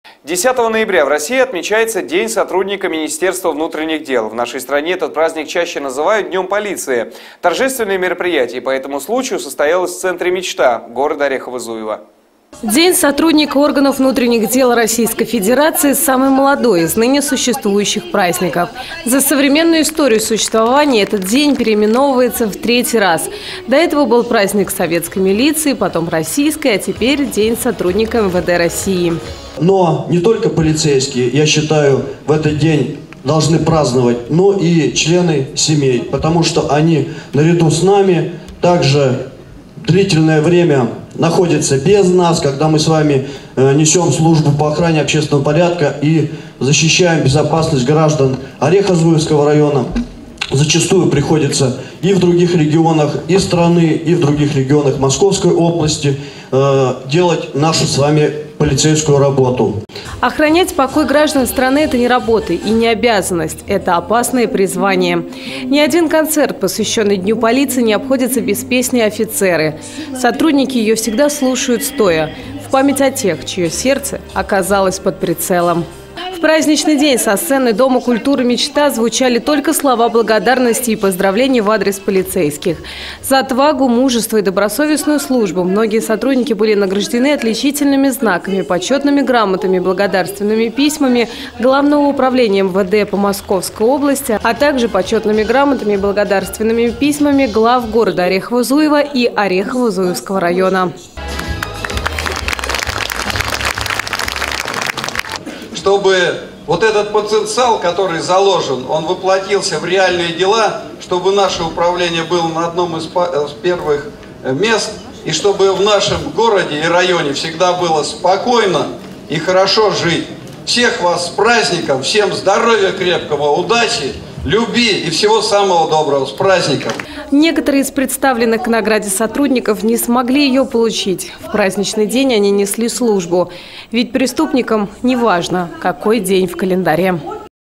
10 ноября в России отмечается День сотрудника Министерства внутренних дел. В нашей стране этот праздник чаще называют Днем полиции. Торжественное мероприятие по этому случаю состоялось в центре «Мечта» города Орехово-Зуево. День сотрудника органов внутренних дел Российской Федерации – самый молодой из ныне существующих праздников. За современную историю существования этот день переименовывается в 3-й раз. До этого был праздник советской милиции, потом российской, а теперь День сотрудника МВД России. Но не только полицейские, я считаю, в этот день должны праздновать, но и члены семей, потому что они наряду с нами также длительное время находятся без нас, когда мы с вами несем службу по охране общественного порядка и защищаем безопасность граждан Орехово-Зуевского района. Зачастую приходится и в других регионах и страны, и в других регионах Московской области делать нашу с вами полицейскую работу. Охранять покой граждан страны – это не работа и не обязанность. Это опасное призвание. Ни один концерт, посвященный Дню полиции, не обходится без песни «Офицеры». Сотрудники ее всегда слушают стоя, в память о тех, чье сердце оказалось под прицелом. В праздничный день со сцены Дома культуры «Мечта» звучали только слова благодарности и поздравлений в адрес полицейских. За отвагу, мужество и добросовестную службу многие сотрудники были награждены отличительными знаками, почетными грамотами, благодарственными письмами Главного управления МВД по Московской области, а также почетными грамотами и благодарственными письмами глав города Орехово-Зуево и Орехово-Зуевского района. Чтобы вот этот потенциал, который заложен, он воплотился в реальные дела, чтобы наше управление было на одном из первых мест, и чтобы в нашем городе и районе всегда было спокойно и хорошо жить. Всех вас с праздником, всем здоровья крепкого, удачи, любви и всего самого доброго. С праздником! Некоторые из представленных к награде сотрудников не смогли ее получить. В праздничный день они несли службу. Ведь преступникам не важно, какой день в календаре.